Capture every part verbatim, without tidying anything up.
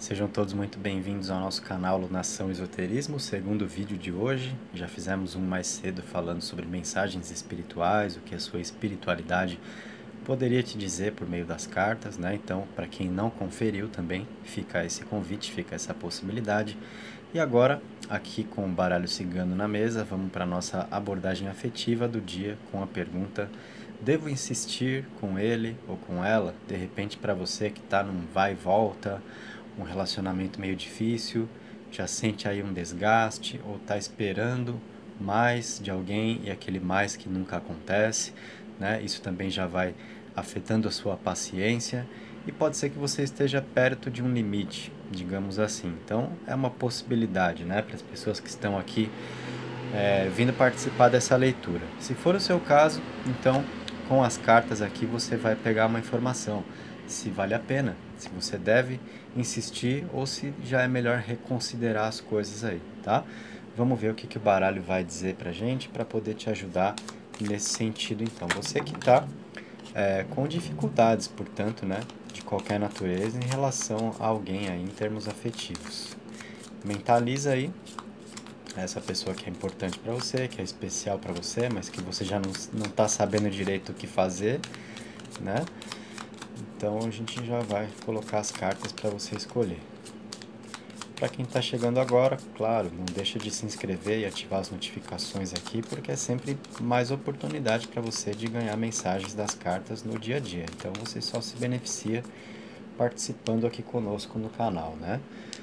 Sejam todos muito bem-vindos ao nosso canal Lunação Esoterismo, segundo vídeo de hoje. Já fizemos um mais cedo falando sobre mensagens espirituais, o que a sua espiritualidade poderia te dizer por meio das cartas, né? Então, para quem não conferiu também, fica esse convite, fica essa possibilidade. E agora, aqui com o baralho cigano na mesa, vamos para a nossa abordagem afetiva do dia com a pergunta: devo insistir com ele ou com ela? De repente, para você que está num vai e volta, um relacionamento meio difícil, já sente aí um desgaste ou está esperando mais de alguém e aquele mais que nunca acontece, né? Isso também já vai afetando a sua paciência e pode ser que você esteja perto de um limite, digamos assim. Então é uma possibilidade, né, para as pessoas que estão aqui é, vindo participar dessa leitura. Se for o seu caso, então com as cartas aqui você vai pegar uma informação, se vale a pena, se você deve insistir ou se já é melhor reconsiderar as coisas aí, tá? Vamos ver o que, que o baralho vai dizer pra gente para poder te ajudar nesse sentido. Então, você que está é, com dificuldades, portanto, né, de qualquer natureza em relação a alguém aí em termos afetivos. Mentaliza aí essa pessoa que é importante para você, que é especial para você, mas que você já não está sabendo direito o que fazer, né? Então a gente já vai colocar as cartas para você escolher. Para quem está chegando agora, claro, não deixa de se inscrever e ativar as notificações aqui, porque é sempre mais oportunidade para você de ganhar mensagens das cartas no dia a dia. Então você só se beneficia participando aqui conosco no canal, né?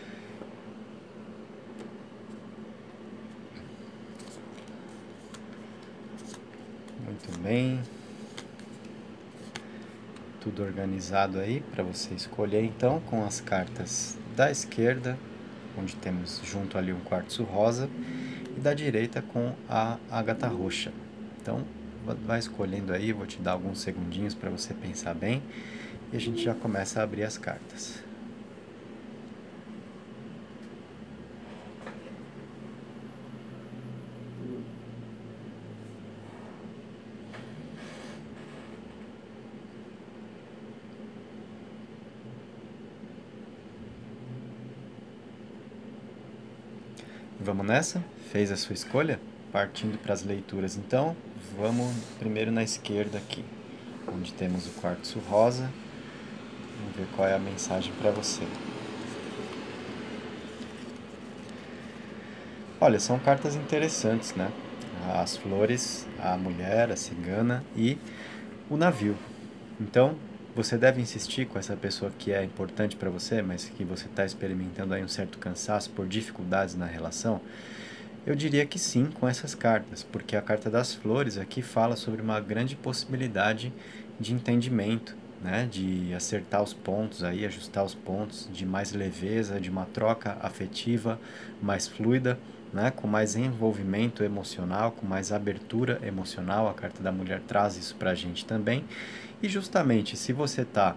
Muito bem. Tudo organizado aí para você escolher então com as cartas da esquerda, onde temos junto ali um quartzo rosa, e da direita com a ágata roxa. Então vai escolhendo aí, eu vou te dar alguns segundinhos para você pensar bem e a gente já começa a abrir as cartas. Vamos nessa? Fez a sua escolha? Partindo para as leituras então, vamos primeiro na esquerda aqui, onde temos o quartzo rosa. Vamos ver qual é a mensagem para você. Olha, são cartas interessantes, né? As flores, a mulher, a cigana e o navio. Então, você deve insistir com essa pessoa que é importante para você, mas que você está experimentando aí um certo cansaço por dificuldades na relação? Eu diria que sim, com essas cartas, porque a carta das flores aqui fala sobre uma grande possibilidade de entendimento, né? De acertar os pontos aí, ajustar os pontos, de mais leveza, de uma troca afetiva mais fluida, né? Com mais envolvimento emocional, com mais abertura emocional. A carta da mulher traz isso para a gente também. E justamente, se você está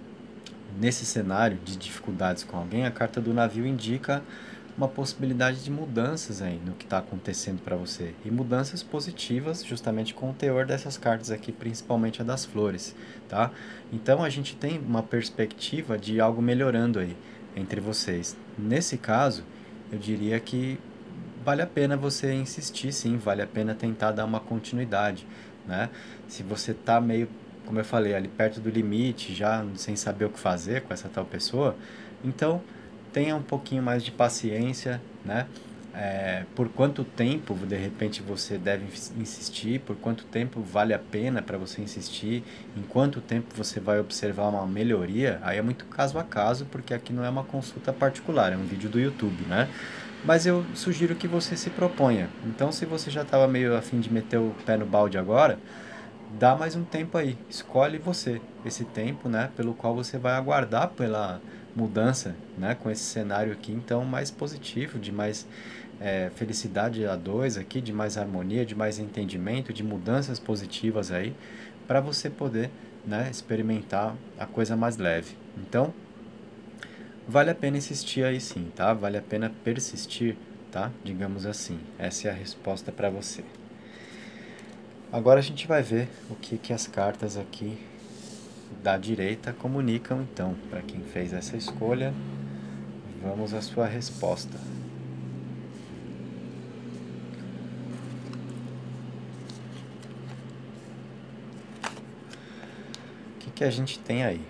nesse cenário de dificuldades com alguém, a carta do navio indica uma possibilidade de mudanças aí no que está acontecendo para você. E mudanças positivas, justamente com o teor dessas cartas aqui, principalmente a das flores, tá? Então a gente tem uma perspectiva de algo melhorando aí entre vocês. Nesse caso, eu diria que vale a pena você insistir, sim, vale a pena tentar dar uma continuidade, né? Se você está meio, como eu falei, ali perto do limite, já sem saber o que fazer com essa tal pessoa, então tenha um pouquinho mais de paciência, né? É, por quanto tempo, de repente, você deve insistir, por quanto tempo vale a pena para você insistir, em quanto tempo você vai observar uma melhoria, aí é muito caso a caso, porque aqui não é uma consulta particular, é um vídeo do YouTube, né? Mas eu sugiro que você se proponha. Então, se você já estava meio a fim de meter o pé no balde agora, dá mais um tempo aí. Escolhe você esse tempo, né, pelo qual você vai aguardar pela mudança, né, com esse cenário aqui, então, mais positivo, de mais é, felicidade a dois aqui, de mais harmonia, de mais entendimento, de mudanças positivas aí, para você poder, né, experimentar a coisa mais leve. Então, vale a pena insistir aí sim, tá? Vale a pena persistir, tá? Digamos assim. Essa é a resposta para você. Agora a gente vai ver o que, que as cartas aqui da direita comunicam, então, para quem fez essa escolha. Vamos à sua resposta. O que, que a gente tem aí?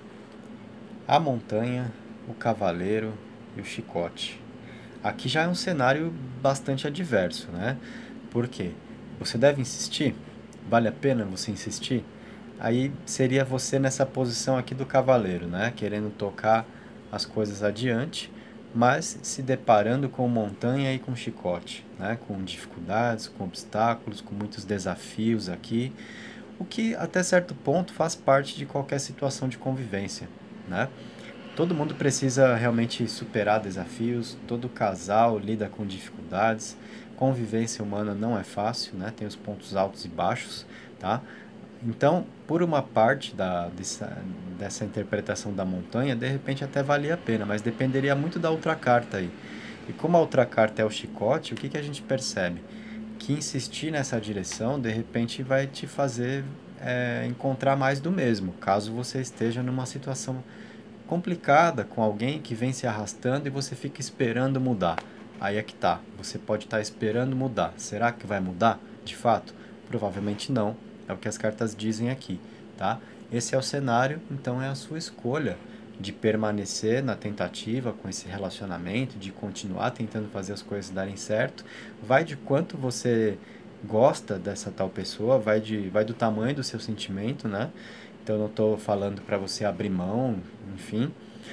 A montanha, o cavaleiro e o chicote. Aqui já é um cenário bastante adverso, né? Por quê? Você deve insistir? Vale a pena você insistir? Aí seria você nessa posição aqui do cavaleiro, né? Querendo tocar as coisas adiante, mas se deparando com montanha e com chicote, né? Com dificuldades, com obstáculos, com muitos desafios aqui, o que até certo ponto faz parte de qualquer situação de convivência, né? Todo mundo precisa realmente superar desafios, todo casal lida com dificuldades, convivência humana não é fácil, né? Tem os pontos altos e baixos, tá? Então, por uma parte da, dessa, dessa interpretação da montanha, de repente até valia a pena, mas dependeria muito da outra carta aí. E como a outra carta é o chicote, o que, que a gente percebe? Que insistir nessa direção, de repente, vai te fazer é, encontrar mais do mesmo, caso você esteja numa situação complicada com alguém que vem se arrastando e você fica esperando mudar. Aí é que tá, você pode estar esperando mudar. Será que vai mudar? De fato? Provavelmente não. É o que as cartas dizem aqui, tá? Esse é o cenário, então é a sua escolha de permanecer na tentativa com esse relacionamento, de continuar tentando fazer as coisas darem certo. Vai de quanto você gosta dessa tal pessoa, vai, de, vai do tamanho do seu sentimento, né? Então eu não estou falando para você abrir mão, enfim.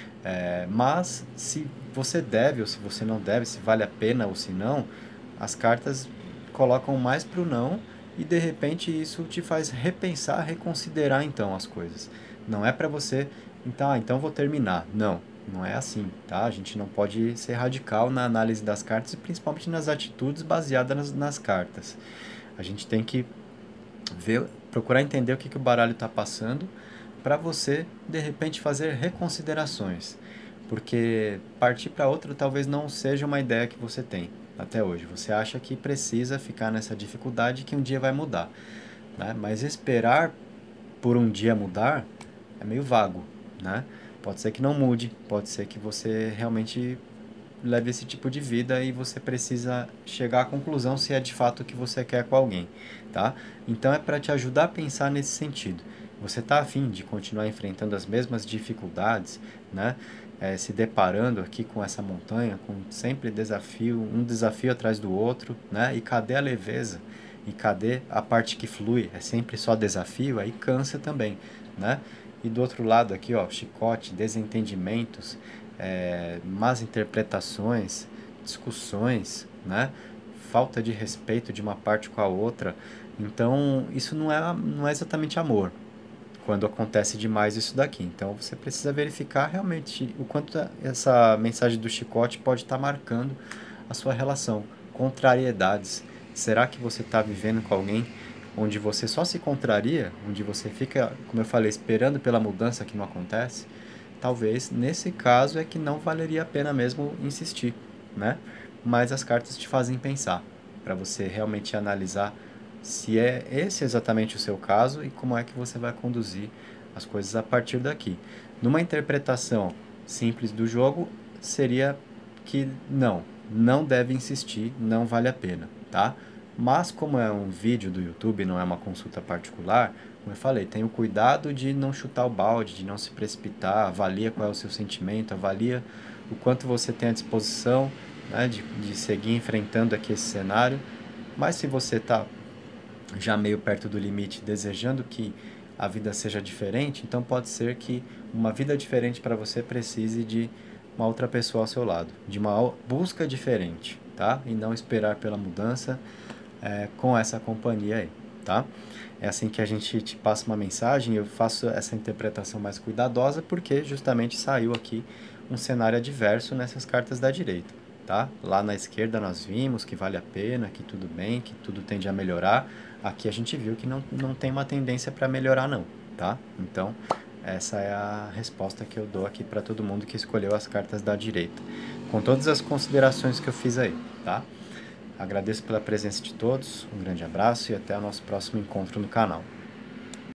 É, mas se você deve ou se você não deve, se vale a pena ou se não, as cartas colocam mais para o não e de repente isso te faz repensar, reconsiderar então as coisas. Não é para você, então, ah, então vou terminar. Não, não é assim, tá? A gente não pode ser radical na análise das cartas e principalmente nas atitudes baseadas nas, nas cartas. A gente tem que ver, procurar entender o que, que o baralho está passando para você, de repente, fazer reconsiderações. Porque partir para outra talvez não seja uma ideia que você tem até hoje. Você acha que precisa ficar nessa dificuldade que um dia vai mudar, né? Mas esperar por um dia mudar é meio vago, né? Pode ser que não mude, pode ser que você realmente leve esse tipo de vida e você precisa chegar à conclusão se é de fato o que você quer com alguém, tá? Então é para te ajudar a pensar nesse sentido. Você está afim de continuar enfrentando as mesmas dificuldades, né? É, se deparando aqui com essa montanha, com sempre desafio, um desafio atrás do outro, né? E cadê a leveza? E cadê a parte que flui? É sempre só desafio, aí cansa também, né? E do outro lado aqui, ó, chicote, desentendimentos, é, más interpretações, discussões, né? Falta de respeito de uma parte com a outra. Então, isso não é, não é exatamente amor, quando acontece demais isso daqui. Então, você precisa verificar realmente o quanto essa mensagem do chicote pode estar marcando a sua relação. Contrariedades. Será que você está vivendo com alguém onde você só se contraria, onde você fica, como eu falei, esperando pela mudança que não acontece? Talvez, nesse caso, é que não valeria a pena mesmo insistir, né? Mas as cartas te fazem pensar, para você realmente analisar se é esse exatamente o seu caso e como é que você vai conduzir as coisas a partir daqui. Numa interpretação simples do jogo, seria que não, não deve insistir, não vale a pena, tá? Mas como é um vídeo do YouTube, não é uma consulta particular, como eu falei, tenha o cuidado de não chutar o balde, de não se precipitar, avalia qual é o seu sentimento, avalia o quanto você tem à disposição, né, de, de seguir enfrentando aqui esse cenário. Mas se você está já meio perto do limite, desejando que a vida seja diferente, então pode ser que uma vida diferente para você precise de uma outra pessoa ao seu lado, de uma busca diferente, tá? E não esperar pela mudança é, com essa companhia aí, tá? É assim que a gente te passa uma mensagem. Eu faço essa interpretação mais cuidadosa porque justamente saiu aqui um cenário adverso nessas cartas da direita, tá? Lá na esquerda nós vimos que vale a pena, que tudo bem, que tudo tende a melhorar. Aqui a gente viu que não, não tem uma tendência para melhorar não, tá? Então, essa é a resposta que eu dou aqui para todo mundo que escolheu as cartas da direita, com todas as considerações que eu fiz aí, tá? Agradeço pela presença de todos, um grande abraço e até o nosso próximo encontro no canal.